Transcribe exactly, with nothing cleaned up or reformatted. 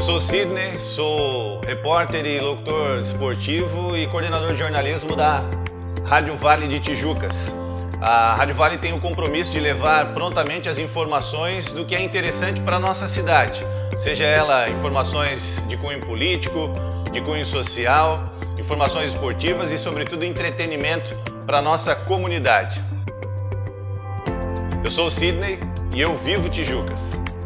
sou o Sidney, sou repórter e locutor esportivo e coordenador de jornalismo da Rádio Vale de Tijucas. A Rádio Vale tem o compromisso de levar prontamente as informações do que é interessante para a nossa cidade, seja ela informações de cunho político, de cunho social, informações esportivas e, sobretudo, entretenimento para a nossa comunidade. Eu sou o Sidney e eu vivo Tijucas.